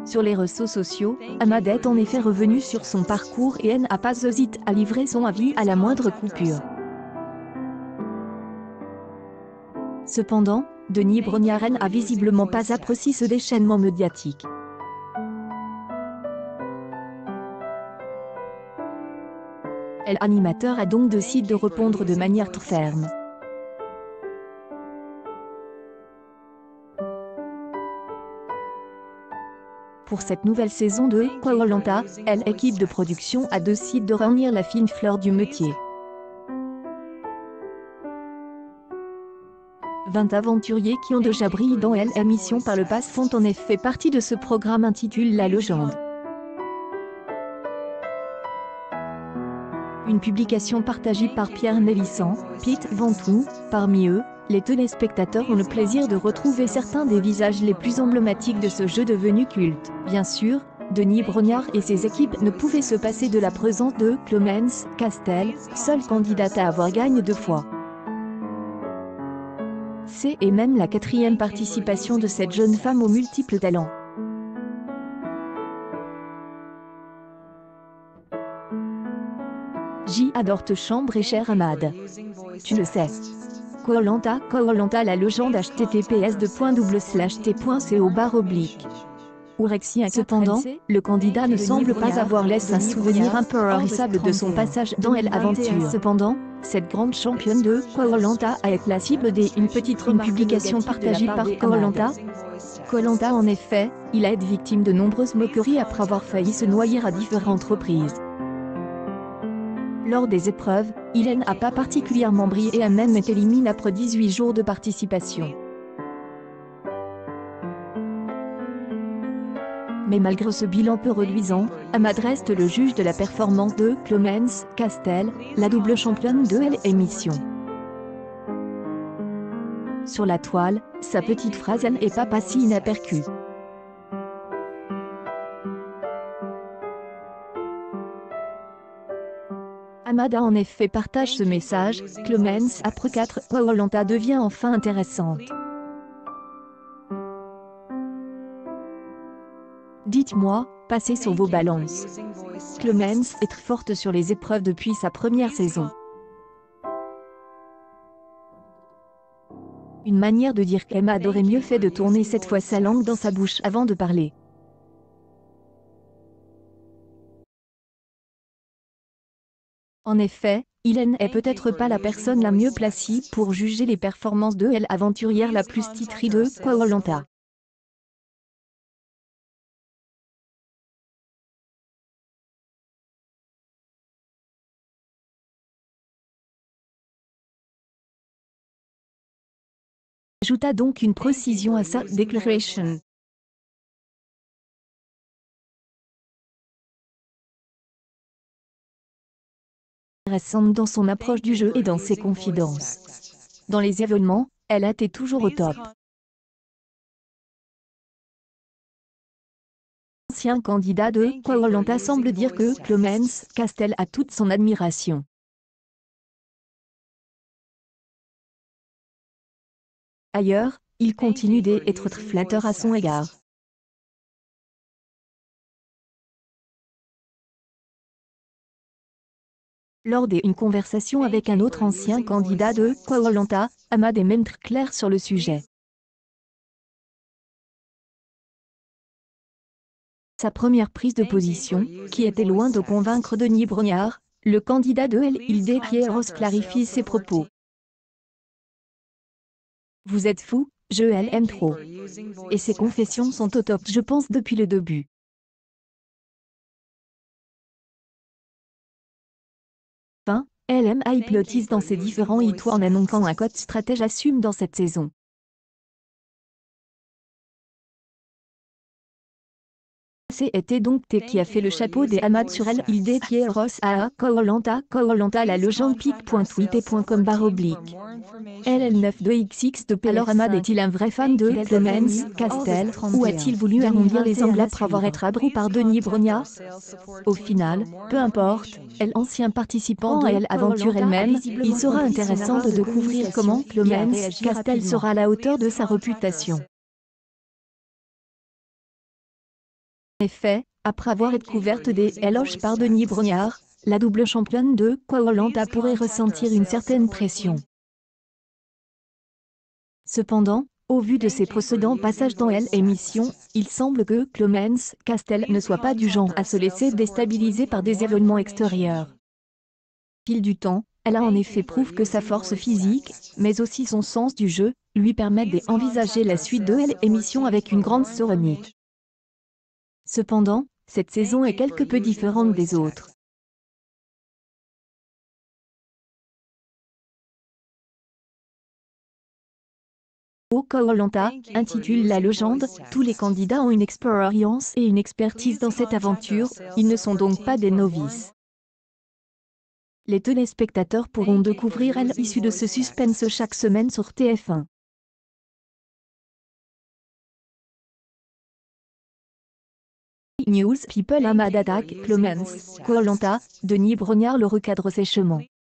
Sur les réseaux sociaux, Ahmad est en effet revenu sur son parcours et n'a pas hésité à livrer son avis à la moindre coupure. Cependant, Denis Brognard n'a visiblement pas apprécié ce déchaînement médiatique. L'animateur a donc décidé de répondre de manière très ferme. Pour cette nouvelle saison de Koh-Lanta, l'équipe de production a décidé de réunir la fine fleur du métier. 20 aventuriers qui ont déjà brillé dans l'émission par le passé font en effet partie de ce programme intitulé La Légende. Une publication partagée par Pierre Mélissan, Pete Ventoux. Parmi eux, les téléspectateurs ont le plaisir de retrouver certains des visages les plus emblématiques de ce jeu devenu culte. Bien sûr, Denis Brognard et ses équipes ne pouvaient se passer de la présence de Clemence Castel, seule candidate à avoir gagné 2 fois. C'est même la 4e participation de cette jeune femme aux multiples talents. J'adore te chambre et cher Ahmad. Tu le sais. Koh-Lanta, la légende https://t.co/. Cependant, le candidat ne semble pas avoir laissé un souvenir impérissable de son passage dans l'aventure. Cependant, cette grande championne de Koh-Lanta a été la cible d'une petite publication partagée par Koh-Lanta. Koh-Lanta en effet, il a été victime de nombreuses moqueries après avoir failli se noyer à différentes reprises. Lors des épreuves, il n'a pas particulièrement brillé et a même été éliminé après 18 jours de participation. Mais malgré ce bilan peu reluisant, Ahmad reste le juge de la performance de Clemence Castel, la double championne de l'émission. Sur la toile, sa petite phrase n'est pas passée inaperçue. Ahmad a en effet partagé ce message. Clemence après 4 Koh-Lanta devient enfin intéressante. Dites-moi, passez sur vos balances. Clemence est très forte sur les épreuves depuis sa première saison. Une manière de dire qu'Ahmad aurait mieux fait de tourner cette fois sa langue dans sa bouche avant de parler. En effet, il n'est peut-être pas la personne la mieux placée pour juger les performances de l'aventurière la plus titrée de Koh-Lanta. Ajouta donc une précision à sa déclaration. Intéressante dans son approche du jeu et dans ses confidences. Dans les événements, elle a été toujours au top. L'ancien candidat de Koh-Lanta semble dire que Clemence Castel a toute son admiration. Ailleurs, il continue d'être très flatteur à son égard. Lors d'une conversation avec un autre ancien candidat de Koh-Lanta, Ahmad est même très clair sur le sujet. Sa première prise de position, qui était loin de convaincre Denis Brognard, le candidat de LDK clarifie ses propos. Vous êtes fou, je l'aime trop. Et ses confessions sont au top, je pense, depuis le début. LM hypnotise dans ses différents hits en annonçant un code stratège assume dans cette saison. C'était donc T qui a fait le chapeau des Ahmad sur LDK Ross à Koh-Lanta, la légende pic.tweet.com/. LL92XX2P. Alors Ahmad est-il un vrai fan de Clemence Castel, ou a-t-il voulu arrondir les angles après avoir été abru par Denis Brognard? Au final, peu importe, l'ancien participant à l'aventure elle-même, il sera intéressant de découvrir comment Clemence Castel sera à la hauteur de sa réputation. En effet, après avoir été couverte des éloges par Denis Brognard, la double championne de Koh-Lanta pourrait ressentir une certaine pression. Cependant, au vu de ses précédents passages dans l'émission, il semble que Clemence Castel ne soit pas du genre à se laisser déstabiliser par des événements extérieurs. Au fil du temps, elle a en effet prouvé que sa force physique, mais aussi son sens du jeu, lui permettent d'envisager la suite de l'émission avec une grande sérénité. Cependant, cette saison est quelque peu différente des autres. Au Koh-Lanta, intitule La légende, tous les candidats ont une expérience et une expertise dans cette aventure, ils ne sont donc pas des novices. Les téléspectateurs pourront découvrir l'issue de ce suspense chaque semaine sur TF1. News People Ahmad attaque Clemence, Koh-Lanta, Denis Brognard le recadre sèchement.